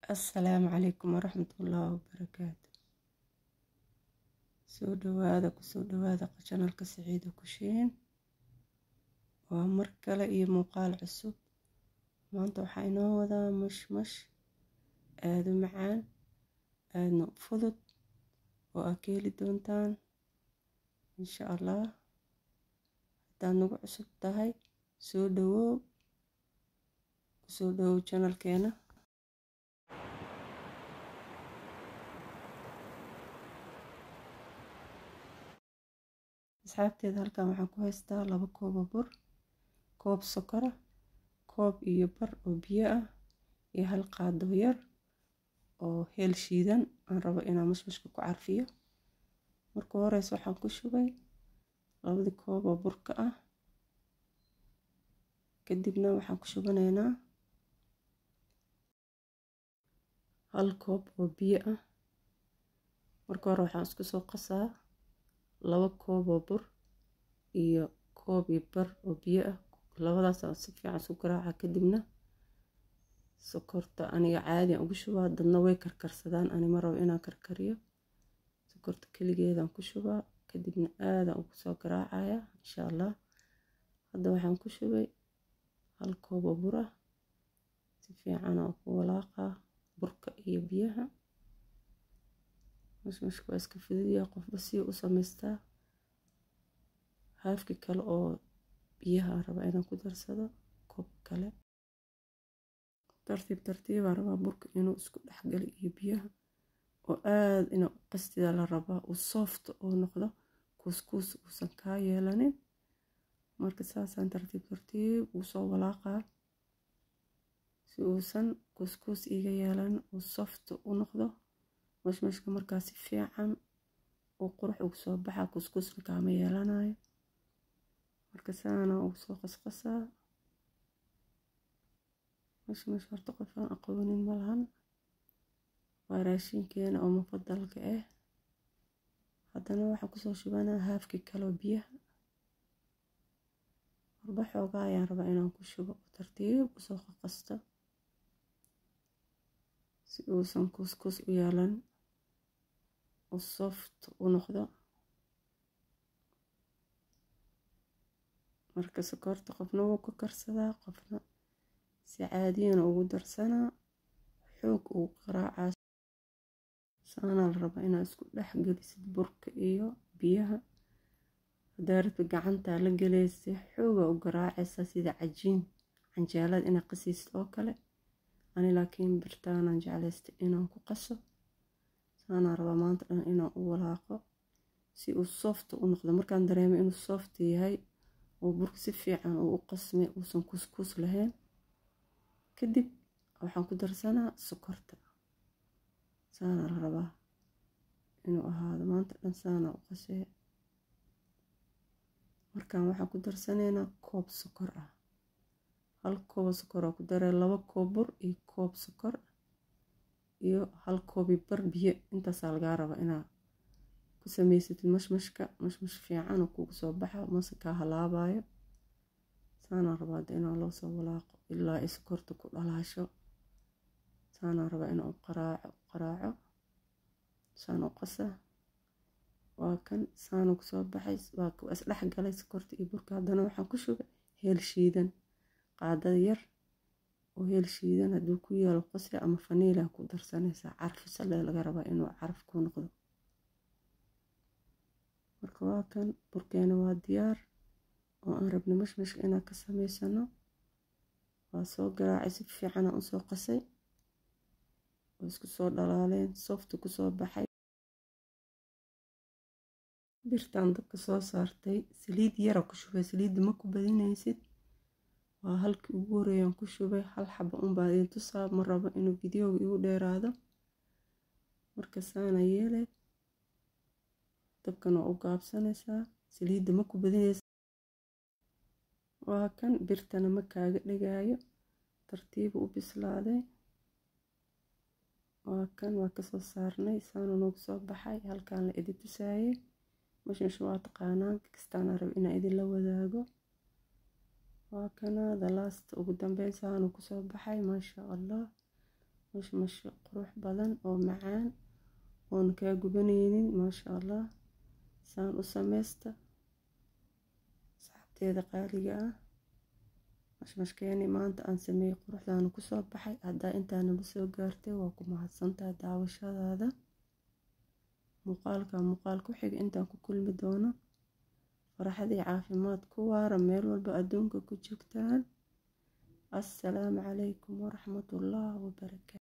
السلام عليكم ورحمة الله وبركاته. soo dhawaada channelka Saciida Kushiin. waa mar kale iyo muuqaal cusub. maanta waxaa inoo wadaa mashmash aad u macaan aadna u fudud oo aad ka heli doontaan insha Allah. haddaad nagu cusub tahay soo dhawow channelkeena. asxaabteeda halkan waxaan ku haystaa 2 koob oo bur, koob sokor ah, koob iyo bar oo biyo ah iyo hal qaado yar oo heel shiidan aan rabo inaan mashmashka ku carfiyo. marka horeysa waxaan ku shubay 2 koob oo burka ah, kadibna waxaan ku shubanaynaa 1 koob oo biyo ah. marka hore waxaan isku soo qasaa 2 koob oo bur iyo koob iyo bar oo biyo ah, labadaas aan si fiican isku garaaca. kadibna sokorta aniga caadi aan ugu shubaa, dadna way karkarsadaan, ani ma rabo inaan karkariyo. sokorta kaligeeda aan ku shubaa, kadibna aad aan ugu soo garaacaya insha Allah. hadda waxaan ku shubay 1 koob oo bur ah, si fiican aan ku walaaqaa burka iyo biyaha. mashmashku waa iska fidiyaa, qofba si u samaystaa. haafki kale oo biyaha raba inaan ku darsado koob kale. tartiib aan rabaa burka inuu isku dhexgalo iyo biyaha, oo aad inuu qastida la rabaa uu soft oo noqdo, kuskus uusan ka yeelanin. marka saasaan tartiib u soo walaaqaa si uusan kuskus iga yeelan, uu soft u noqdo. mashmashka markaa si fiican oo qurux ugu soo baxa, kuskusna kama yeelanayo. marka saana ugu soo qasqasaa. mashmash horta qof aan aqoonin ma lahan, waa raashinkeena oo mufadalka ah. haddana waxaan kusoo shubanaa haafki kale oo biyaha. marba xoogaa ayaan rabaa inaan ku shubo, tartiib u soo qasto si uusan kuskus u yeelan, oo soft u noqdo. marka sokorta qofna wuu ku karsadaa, qofna si caadiyan ugu darsanaa, xoog uu qaraacaa. saana la rabaa inaad isku dhex gelisid burka iyo biyaha. haddaad rabto gacanta la gelaysa xooga u garaacaysa sida canjeelada inaad qasiisid oo kale. ani laakiin birtaanaan jeclaystay inaan ku qaso. saana rabaa maanta dhan inaan u walaaqo si uu soft u noqdo. markaan dareemo inuu soft yahay oo burka si fiican uu u qasmay, uusan kuskus lahayn, kadib waxaan ku darsanaa sokorta. saana la rabaa inuu ahaado maanta dhan, saana u qasay. markaan waxaan ku darsanaynaa koob sokor ah, 1 koob sokor oo ku daray 2 koob bur iyo koob sokor iyo 1 koob bar biyo. intaas laga rabaa inaad ku samaysatid mashmashka. mashmash fiican oo kugu soo baxa, mase ka halaabayo. saana rabaa inaan loo soo walaaqo ilaa ay sokorta ku dhalaasho. saana rabaa inaan qaraaco saana u qasaa. waa kan saana ku soo baxay, waa ku is dhex galay sokorta iyo burka. haddana waxaan ku shubay heel shiidan, qaadada yar oo heel shiidan. hadduu ku yaalo qosle ama vanilla ku darsanaysaa, carfisa laga rabaa inuu carf ku noqdo. marka waa kan burkeena waa diyaar oo aan rabno mashmash inaan ka samaysano. waa soo garaacay, si fiican aan u soo qasay oo isku soo dhalaaleen, soft ku soo baxay. birtaan dabka soo saartay, saliid yar ku shubay, saliidda ma ku badinaysid. waa halkii ugu horeeyaan ku shubay, 1 xabo baa idin tusaa, ma rabo inuu video igu dheeraado. marka saana yeelay, dabkana u gaabsanaysaa, saliidda ma ku badinaysid. waa kan birtana ma kaaga dhigaayo, tartiib u bislaaday. waa kan waa ka soo saarnay, saana noogu soo baxay. halkaan la idin tusaayay. mashmash waa taqaanaan, kastaana rabo inaan idin la wadaago. waa kana the last ugu dambeyn saana ku soo baxay, maasha Allah. mashmash qurux badan oo macaan oon kaa gubanaynin maasha allah. saan u sameysta asxaabteeda qaaliga ah. mashmashkeeni maanta aan sameeyey quruxdaana kusoo baxay. haddaa intaana la soo gaartay waa ku mahadsantahay daawashadaada. muuqaal ku xiga intaan ku kulmi doono. farxad iyo caafimaad ku waara meel walba adduunka ku joogtaan. assalaamu calaykum waraxmatullaahi wabarakaatu.